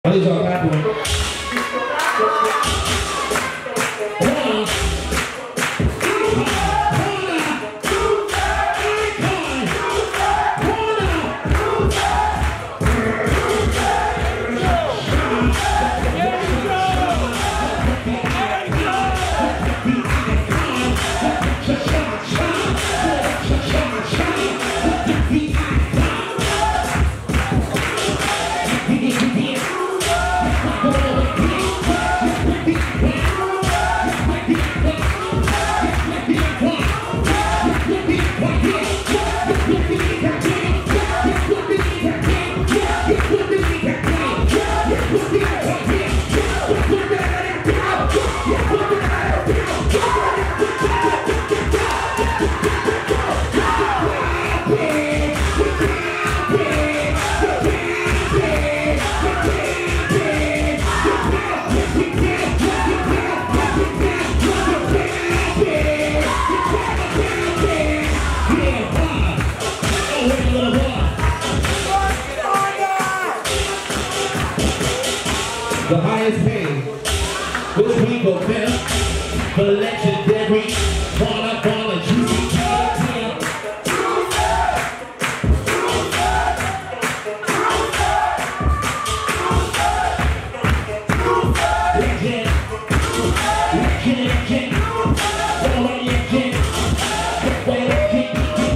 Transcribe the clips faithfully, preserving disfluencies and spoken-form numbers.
I need y'all clap for it. The highest paid, which we go pimp, the legendary, wanna, wanna, juicy, pimp. Legend, legend, legend, all right, legend, way legend,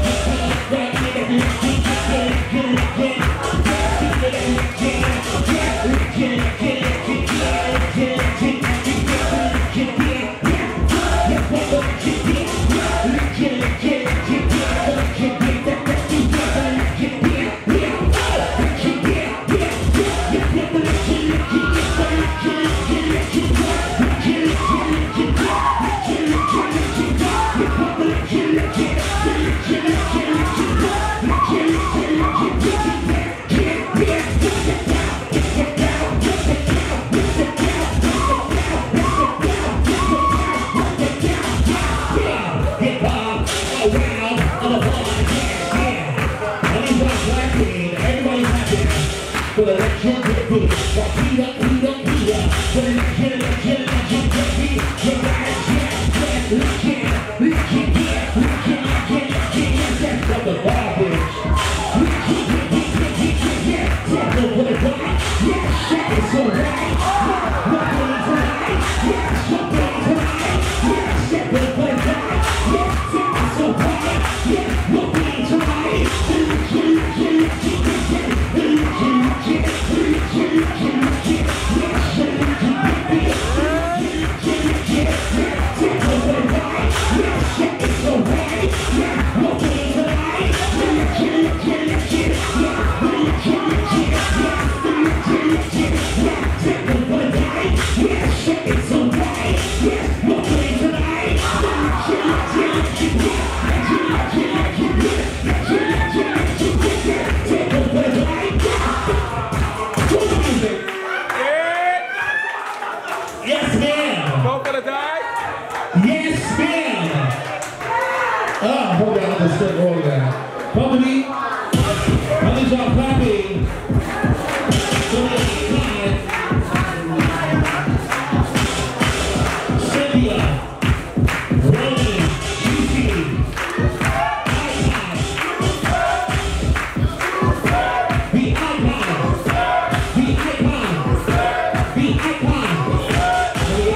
for the legend, baby. Walk heat up, heat up, heat up. For the legend, legend, legend, baby. Your guys, yes, yes, legend, legend, yeah, legend, legend, legend. That's for the garbage. Legend, legend, legend, yeah. Take over the ride. Yeah, shit is alright. Yeah, walking tonight. Yeah, jumping tonight. Yeah, step over the ride. Yeah, take it so hard. Yeah, walking tonight. Legend, legend, legend, yes, ma'am. Don't gonna die? Yes, ma'am. Ah, hold on, I'm gonna step all that. Company, I need y'all clapping. Cynthia, Ronan, Kiki, Icon, the icon, the icon, the icon.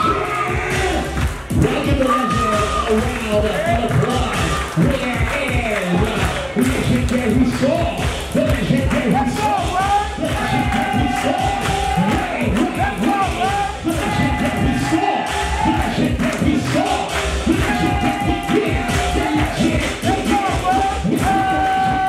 Welcome the legend around the blood. Where is legendary soul? The legendary soul. The legendary soul. Hey, hey, hey. The legendary soul. The legendary soul. The legendary, yeah. The legendary, yeah.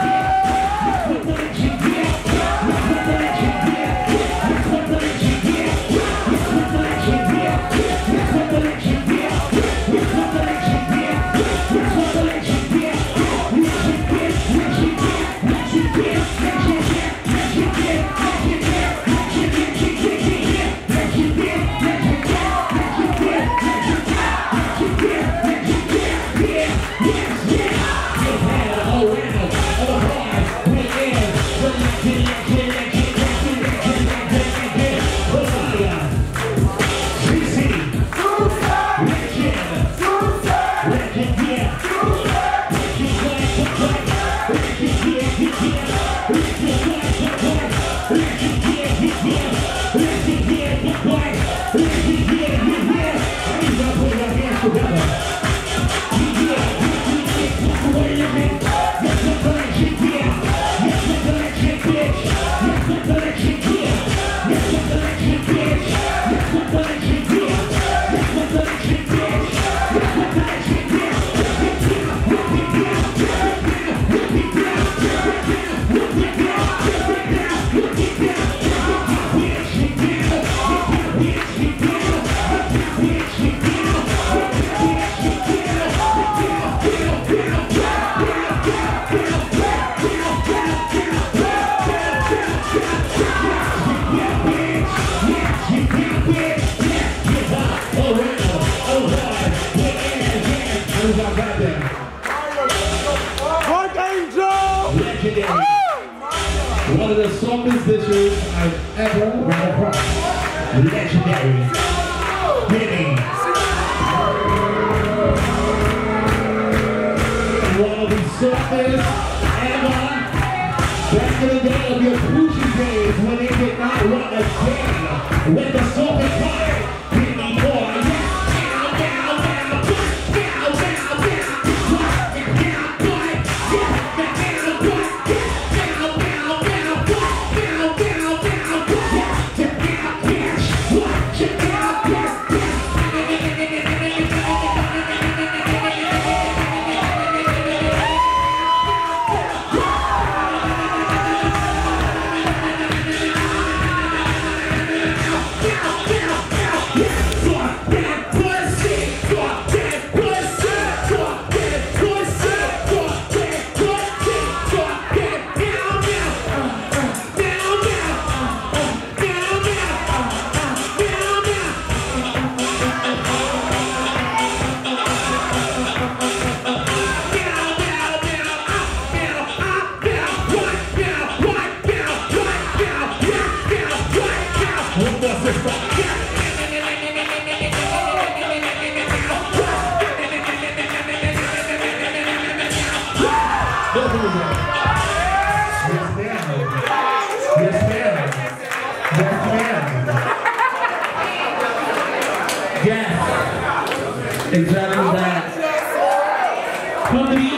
One of the softest dishes I've ever ran across. Legendary. Vinny. One of the softest ever. Back in the day of your Gucci days when they did not run a game. When the softest part, Vinny boy. Exactly that. Come to the